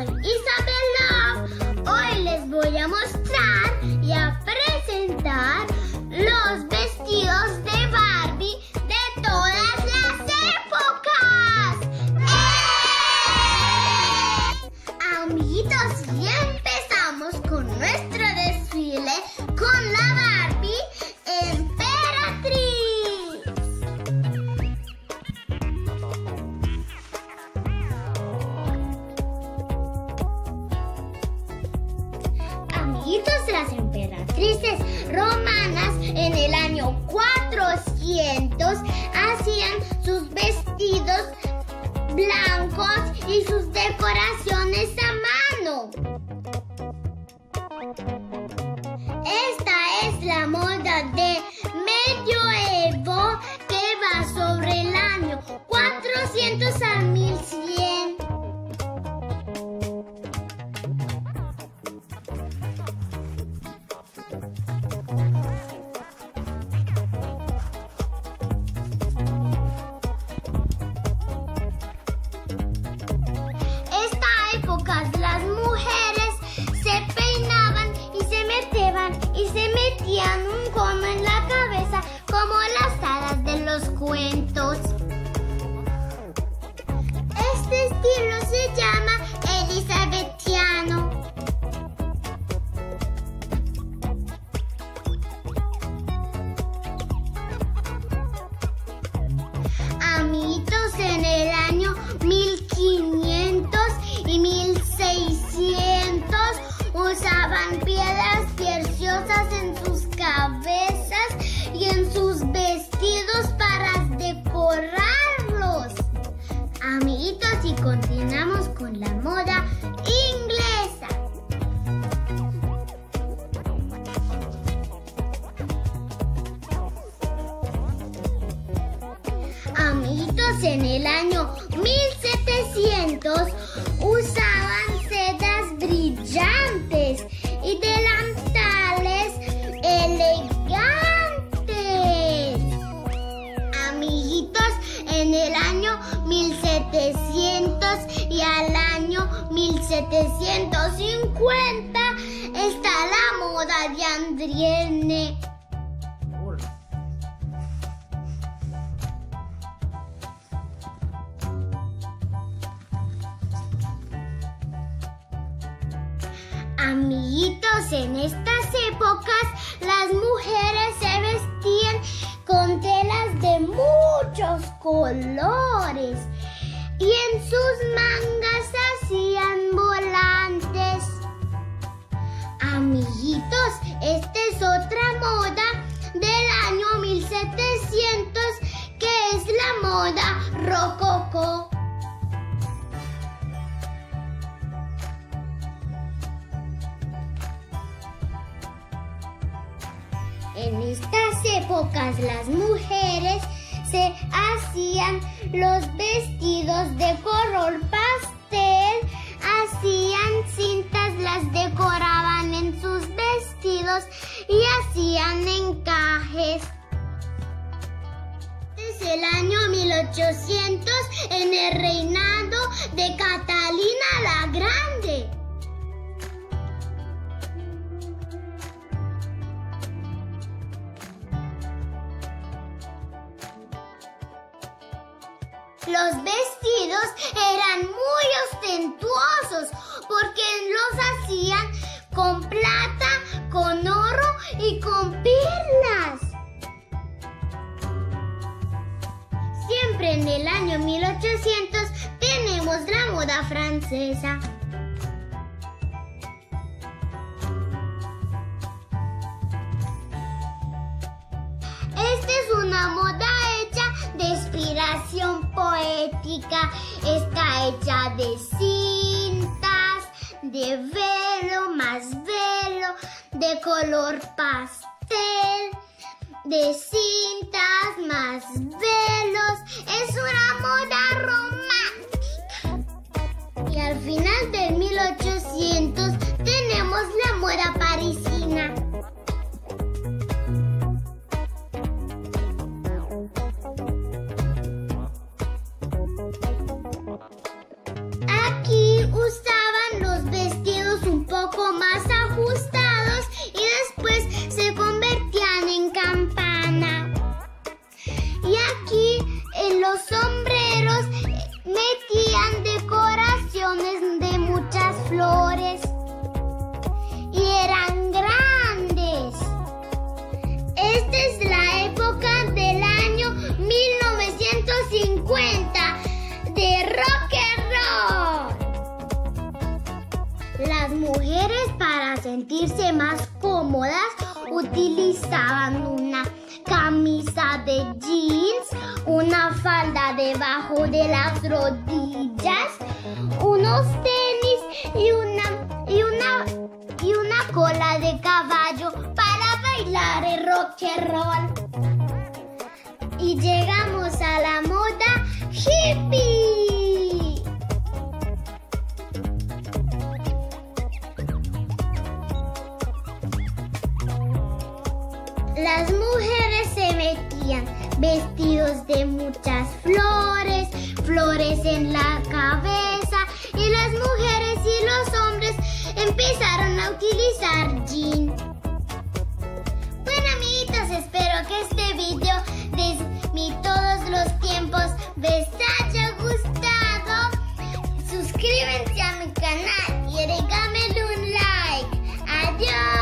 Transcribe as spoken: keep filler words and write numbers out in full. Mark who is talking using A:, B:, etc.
A: soy Isabel Love. Hoy les voy a mostrar y a presentar los vestidos de Barbie de todas las épocas. ¡Eh! Amiguitos, y empezamos con nuestro desfile con la Barbie Emperatriz. Amiguitos, las emperatrices romanas en el año cuatrocientos hacían sus vestidos blancos y sus decoraciones a mano. Esta es la moda de medioevo que va sobre el año cuatrocientos al mil cien. Las mujeres se peinaban y se metían y se metían un cono en la cabeza como las hadas de los cuentos. Este estilo se llama elisabetiano. Amiguitos, en el año mil quinientos y mil seiscientos usaban piedras preciosas en sus cabezas y en sus vestidos para decorarlos. Amiguitos, y continuamos con la moda inglesa. Amiguitos, en el año mil setecientos usaban sedas brillantes y delantales elegantes. Amiguitos, en el año mil setecientos y al año mil setecientos cincuenta está la moda de Andrienne. Amiguitos, en estas épocas las mujeres se vestían con telas de muchos colores y en sus mangas hacían volantes. Amiguitos, esta es otra moda del año mil setecientos, que es la moda rococó. En estas épocas las mujeres se hacían los vestidos de color pastel, hacían cintas, las decoraban en sus vestidos y hacían encajes. Es el año mil ochocientos en el reinado de Catalina la Grande. Los vestidos eran muy ostentosos porque los hacían con plata, con oro y con perlas. Siempre en el año mil ochocientos tenemos la moda francesa. Esta es una moda hecha de inspiración poética. Está hecha de cintas, de velo, más velo, de color pastel, de cintas, más velos. Es una moda romántica. Y al final del mil ochocientos tenemos la moda parisina. Aquí usaban más cómodas, utilizaban una camisa de jeans, una falda debajo de las rodillas, unos tenis y una, y una, y una cola de caballo para bailar el rock and roll. Y llegamos a la moda hippie. Las mujeres se metían vestidos de muchas flores, flores en la cabeza, y las mujeres y los hombres empezaron a utilizar jeans. Bueno, amiguitos, espero que este video de mi todos los tiempos les haya gustado. Suscríbanse a mi canal y regámenle un like. Adiós.